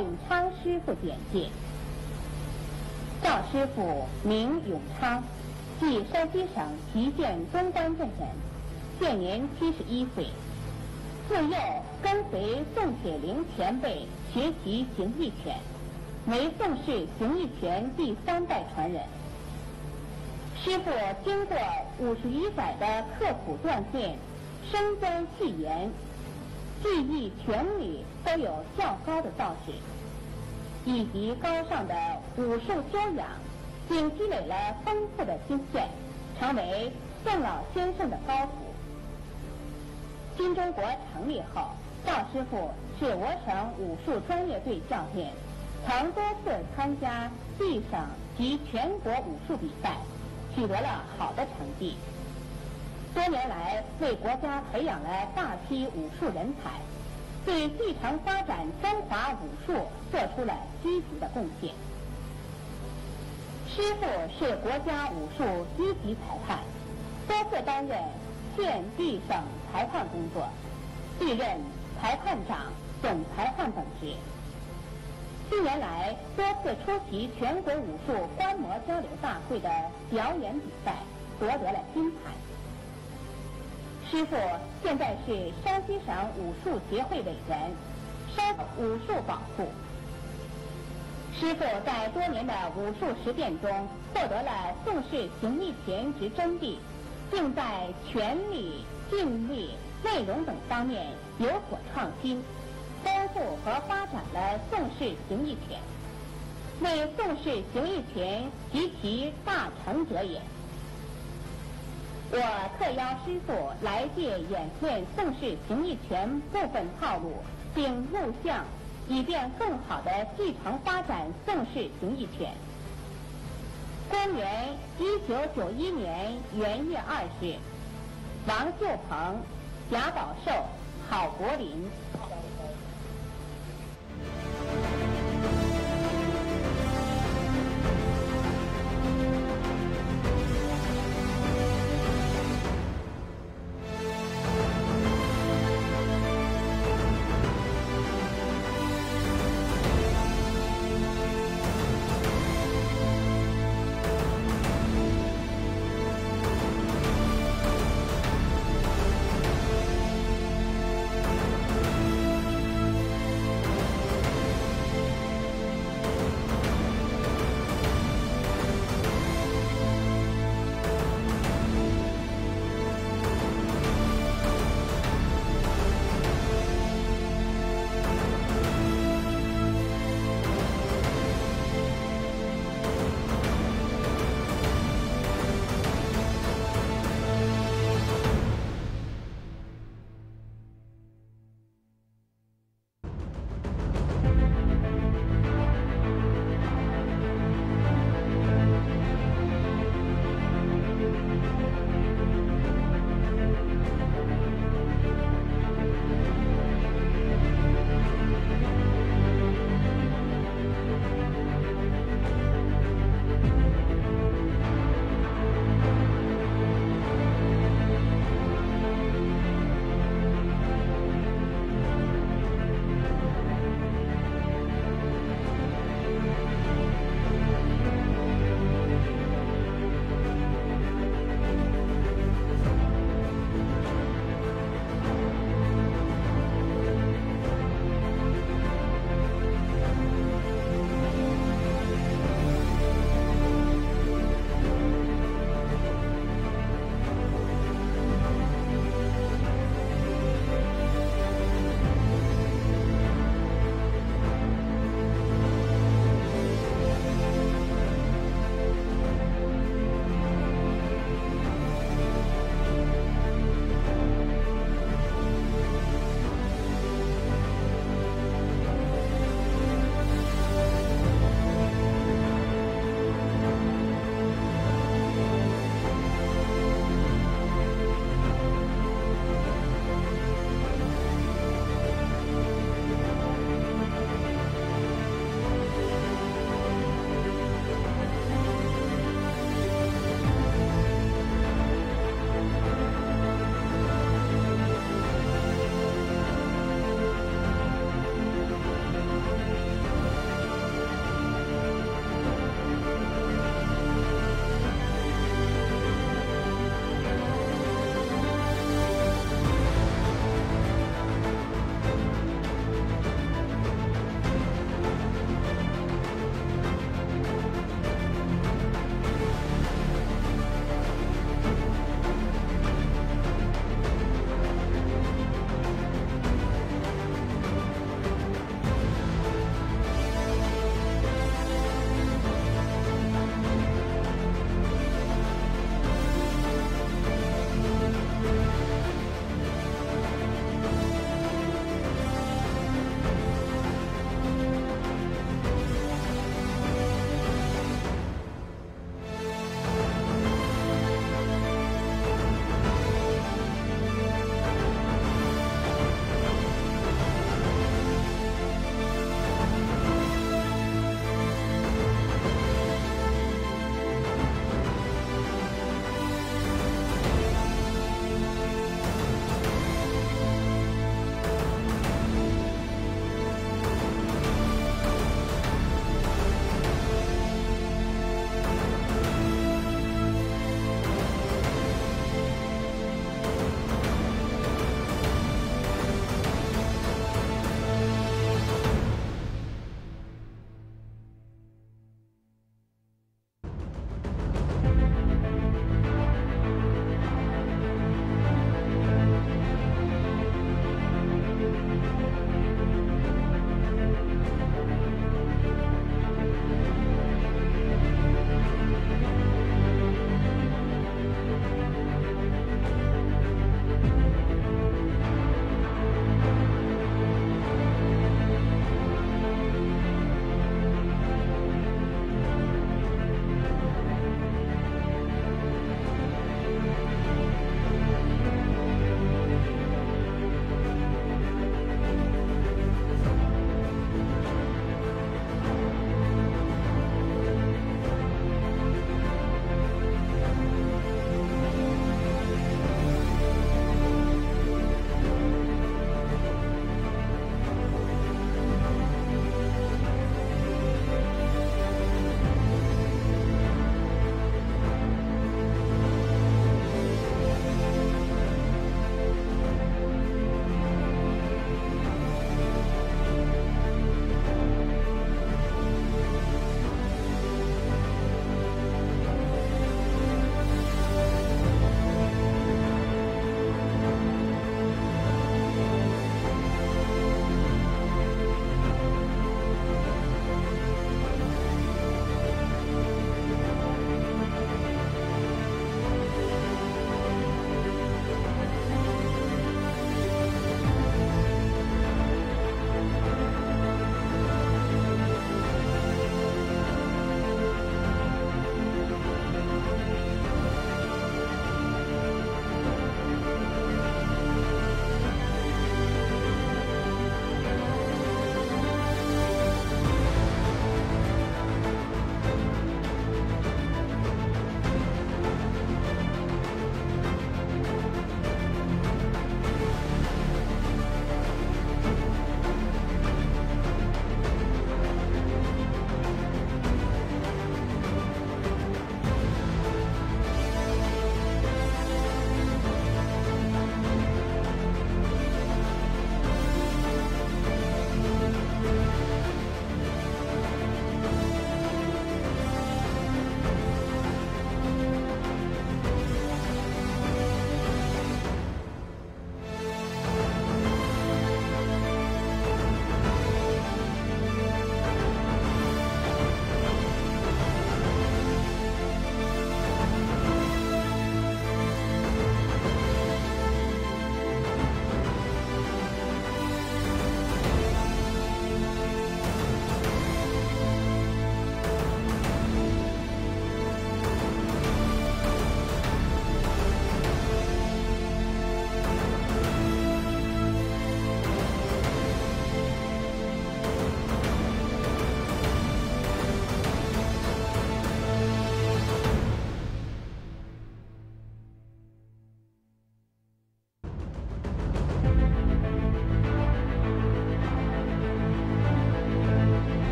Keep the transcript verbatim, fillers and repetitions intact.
永昌师傅简介。赵师傅名永昌，系山西省祁县东关镇人，现年七十一岁。自幼跟随宋铁龄前辈学习形意拳，为宋氏形意拳第三代传人。师傅经过五十余载的刻苦锻炼，深钻细研，技艺拳理都有较高的造诣，以及高尚的武术修养，并积累了丰富的经验，成为宋老先生的高徒。新中国成立后，赵师傅是我省武术专业队教练，曾多次参加地省及全国武术比赛，取得了好的成绩。多年来为国家培养了大批武术人才，对继承发展中华武术做出了积极的贡献。师傅是国家武术一级裁判，多次担任县地省裁判工作，历任裁判长、总裁判等职。近年来多次出席全国武术观摩交流大会的表演比赛，夺得了金牌。师傅现在是山西省武术协会委员，山武术保护。师傅在多年的武术实践中获得了宋氏形意拳之真谛，并在拳理、劲力、内容等方面有所创新，丰富和发展了宋氏形意拳，为宋氏形意拳及其大成者也。我特邀师傅来届演练宋氏形意拳部分套路，并录像，以便更好地继承发展宋氏形意拳。公元一九九一年元月二日，王秀鹏、贾宝寿、郝国林